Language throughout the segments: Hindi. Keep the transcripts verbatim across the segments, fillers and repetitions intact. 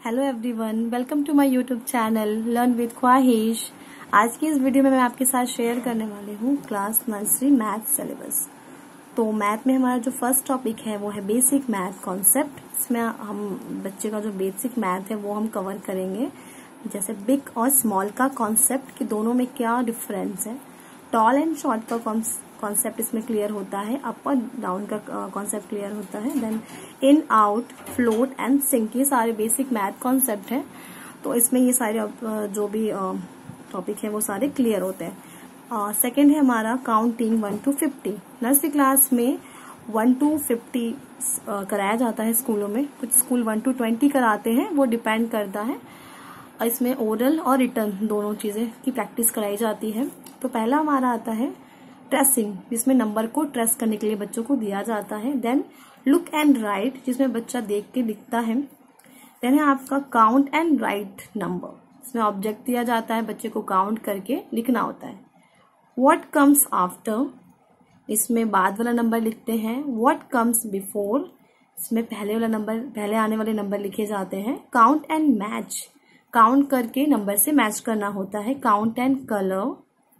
Hello everyone, welcome to my YouTube channel learn with Khwahish. आज की इस वीडियो में मैं आपके साथ शेयर करने वाली हूँ क्लास नर्सरी मैथ सिलेबस। तो मैथ में हमारा जो फर्स्ट टॉपिक है वो है बेसिक मैथ कॉन्सेप्ट। इसमें हम बच्चे का जो बेसिक मैथ है वो हम कवर करेंगे, जैसे बिग और स्मॉल का कॉन्सेप्ट कि दोनों में क्या डिफरेंस है। टॉल एंड शॉर्ट का कॉन्सेप्ट इसमें क्लियर होता है, अप और डाउन का कॉन्सेप्ट क्लियर होता है। Then in out, float and sink, ये सारे बेसिक मैथ कॉन्सेप्ट हैं। तो इसमें ये सारे जो भी टॉपिक है वो सारे क्लियर होते हैं। सेकेंड है हमारा counting one two fifty. Nursery class में वन टू फिफ्टी कराया जाता है स्कूलों में, कुछ स्कूल वन टू ट्वेंटी कराते हैं, वो डिपेंड करता है। इसमें ओरल और रिटर्न दोनों चीजें की प्रैक्टिस कराई जाती है। तो पहला हमारा आता है ट्रेसिंग, जिसमें नंबर को ट्रेस करने के लिए बच्चों को दिया जाता है। देन लुक एंड राइट, जिसमें बच्चा देख के लिखता है। देन है आपका काउंट एंड राइट नंबर, इसमें ऑब्जेक्ट दिया जाता है, बच्चे को काउंट करके लिखना होता है। व्हाट कम्स आफ्टर, इसमें बाद वाला नंबर लिखते हैं। व्हाट कम्स बिफोर, इसमें पहले वाला नंबर पहले आने वाले नंबर लिखे जाते हैं। काउंट एंड मैच, काउंट करके नंबर से मैच करना होता है। काउंट एंड कलर,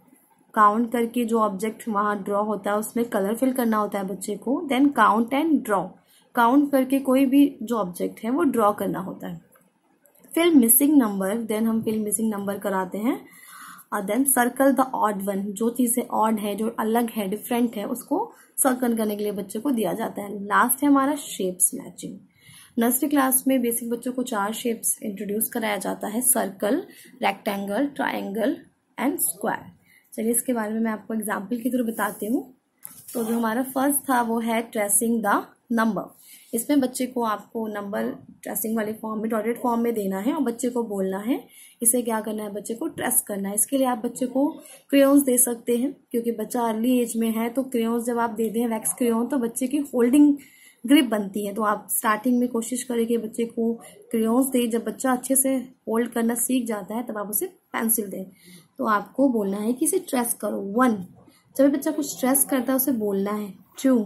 काउंट करके जो ऑब्जेक्ट वहां ड्रॉ होता है उसमें कलर फिल करना होता है बच्चे को। Then count and draw, count करके कोई भी जो ऑब्जेक्ट है वो ड्रॉ करना होता है। फिर मिसिंग नंबर, देन हम फिर मिसिंग नंबर कराते हैं। और then circle the odd one, जो चीजें ऑड है, जो अलग है, डिफरेंट है, उसको सर्कल करने के लिए बच्चे को दिया जाता है। लास्ट है हमारा शेप्स मैचिंग। नर्सरी क्लास में बेसिक बच्चों को चार शेप्स इंट्रोड्यूस कराया जाता है, circle, rectangle, triangle and square. चलिए इसके बारे में मैं आपको एग्जाम्पल की तरह बताती हूँ। तो जो हमारा फर्स्ट था वो है ट्रेसिंग द नंबर। इसमें बच्चे को आपको नंबर ट्रेसिंग वाले फॉर्म में, डॉटेड फॉर्म में देना है और बच्चे को बोलना है इसे क्या करना है, बच्चे को ट्रेस करना है। इसके लिए आप बच्चे को क्रेयॉन्स दे सकते हैं, क्योंकि बच्चा अर्ली एज में है। तो क्रेयॉन्स जब आप दे दें वैक्स क्रेयॉन, तो बच्चे की होल्डिंग ग्रिप बनती है। तो आप स्टार्टिंग में कोशिश करें कि बच्चे को क्रेयॉन्स दें। जब बच्चा अच्छे से होल्ड करना सीख जाता है तब आप उसे पेंसिल दें। तो आपको बोलना है कि इसे ट्रेस करो। वन, जब बच्चा कुछ ट्रेस करता है उसे बोलना है two,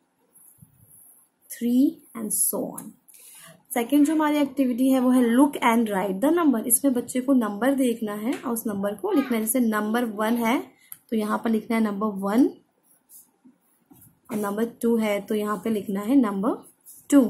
three and so on. Second जो हमारी एक्टिविटी है वो है look and write the number. इसमें बच्चे को नंबर देखना है और उस नंबर को लिखना है। जैसे नंबर वन है तो यहाँ पर लिखना है नंबर वन, और नंबर टू है तो यहाँ पे लिखना है नंबर टू।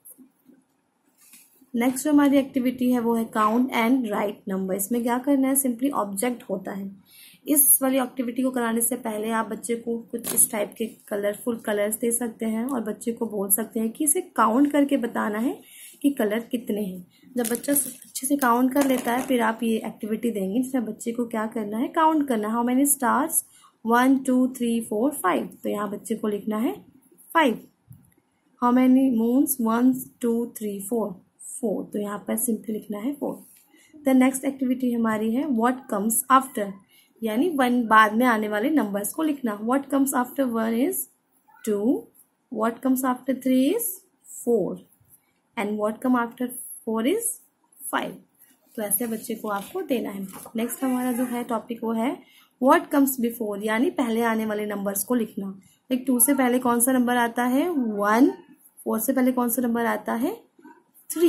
नेक्स्ट जो हमारी एक्टिविटी है वो है काउंट एंड राइट नंबर। इसमें क्या करना है, सिंपली ऑब्जेक्ट होता है। इस वाली एक्टिविटी को कराने से पहले आप बच्चे को कुछ इस टाइप के कलरफुल कलर्स दे सकते हैं और बच्चे को बोल सकते हैं कि इसे काउंट करके बताना है कि कलर कितने हैं। जब बच्चा अच्छे से काउंट कर लेता है फिर आप ये एक्टिविटी देंगे जिसमें बच्चे को क्या करना है, काउंट करना है। How many stars, one two three four five, तो यहाँ बच्चे को लिखना है five. How many moons, one two three four, four, तो यहाँ पर सिंपली लिखना है फोर। द नेक्स्ट एक्टिविटी हमारी है व्हाट कम्स आफ्टर, यानी वन बाद में आने वाले नंबर्स को लिखना। What comes after one is two, what comes after three is four, and what come after four is five. तो ऐसे बच्चे को आपको देना है। नेक्स्ट हमारा जो है टॉपिक वो है व्हाट कम्स बिफोर, यानी पहले आने वाले नंबर्स को लिखना। लाइक टू से पहले कौन सा नंबर आता है, वन। फोर से पहले कौन सा नंबर आता है, थ्री।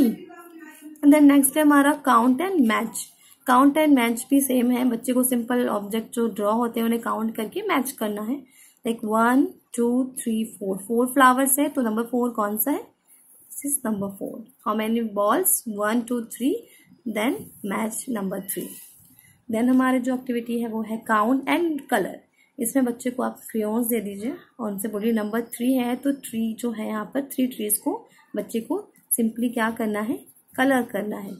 एंड देन नेक्स्ट है हमारा count and match. Count and match भी सेम है, बच्चे को सिंपल ऑब्जेक्ट जो ड्रॉ होते हैं उन्हें काउंट करके मैच करना है। Like one two three four, four flowers है तो नंबर फोर कौन सा है, this is number four. How many balls, one two three, then match number three. Then हमारे जो एक्टिविटी है वो है काउंट एंड कलर। इसमें बच्चे को आप क्रेयॉन्स दे दीजिए और उनसे बोलिए नंबर थ्री है तो थ्री जो है यहाँ पर थ्री ट्रीज को बच्चे को सिंपली क्या करना है, कलर करना है।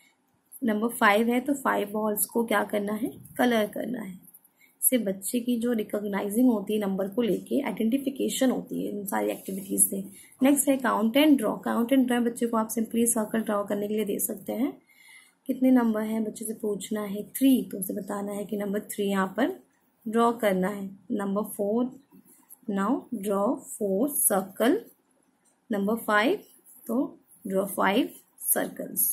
नंबर फाइव है तो फाइव बॉल्स को क्या करना है, कलर करना है। इससे बच्चे की जो रिकॉग्नाइजिंग होती है नंबर को लेके, आइडेंटिफिकेशन होती है इन सारी एक्टिविटीज से। नेक्स्ट है count and draw. Count and draw बच्चे को आप सिंपली सर्कल ड्रॉ करने के लिए दे सकते हैं। कितने नंबर हैं बच्चे से पूछना है, थ्री, तो उसे बताना है कि नंबर थ्री यहाँ पर ड्रॉ करना है। Number four, now draw four circle. Number five, तो ड्रॉ फाइव सर्कल्स।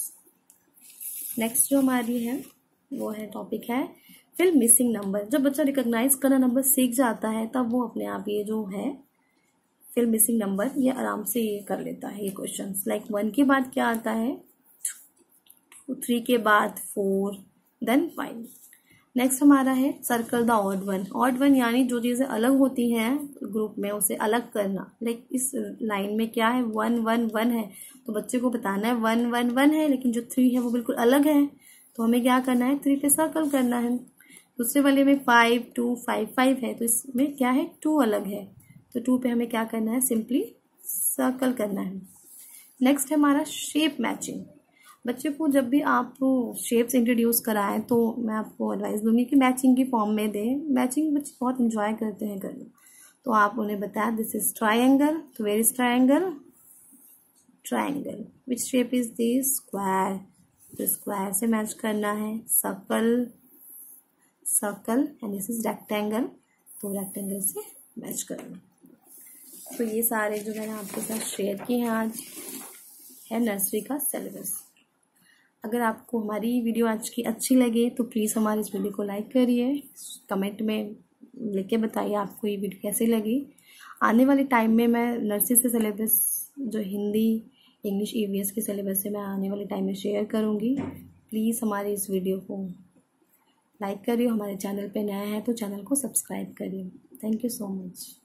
नेक्स्ट जो हमारी है वो है टॉपिक है फिल मिसिंग नंबर। जब बच्चा रिकॉग्नाइज करना नंबर सीख जाता है तब वो अपने आप ये जो है फिल मिसिंग नंबर ये आराम से ये कर लेता है ये क्वेश्चंस। लाइक वन के बाद क्या आता है, थ्री के बाद फोर, देन फाइव। नेक्स्ट हमारा है circle the odd one. Odd one यानी जो चीज़ें अलग होती हैं ग्रुप में उसे अलग करना। लाइक इस लाइन में क्या है, वन वन वन है, तो बच्चे को बताना है वन वन वन है, लेकिन जो थ्री है वो बिल्कुल अलग है, तो हमें क्या करना है, थ्री पे सर्कल करना है। दूसरे वाले में फाइव टू फाइव फाइव है, तो इसमें क्या है, टू अलग है, तो टू पे हमें क्या करना है, सिंपली सर्कल करना है। नेक्स्ट है हमारा शेप मैचिंग। बच्चे को जब भी आप शेप्स इंट्रोड्यूस कराएं तो मैं आपको एडवाइस दूंगी कि मैचिंग की फॉर्म में दें। मैचिंग बच्चे बहुत इंजॉय करते हैं करना, तो आप उन्हें बताएं दिस इज ट्राइंगल, तो where is triangle, triangle. Which shape is this, square, तो स्क्वायर से मैच करना है। Circle, circle, and this is rectangle, तो रेक्टेंगल से मैच करना। तो ये सारे जो मैंने आपके साथ शेयर किए हैं आज है नर्सरी का सिलेबस। अगर आपको हमारी वीडियो आज की अच्छी लगे तो प्लीज़ हमारे इस वीडियो को लाइक करिए, कमेंट में लिख के बताइए आपको ये वीडियो कैसी लगी। आने वाले टाइम में मैं नर्सरी से सिलेबस जो Hindi English E V S के सिलेबस से मैं आने वाले टाइम में शेयर करूँगी। प्लीज़ हमारे इस वीडियो को लाइक करिए, हमारे चैनल पे नया है तो चैनल को सब्सक्राइब करिए। Thank you so much.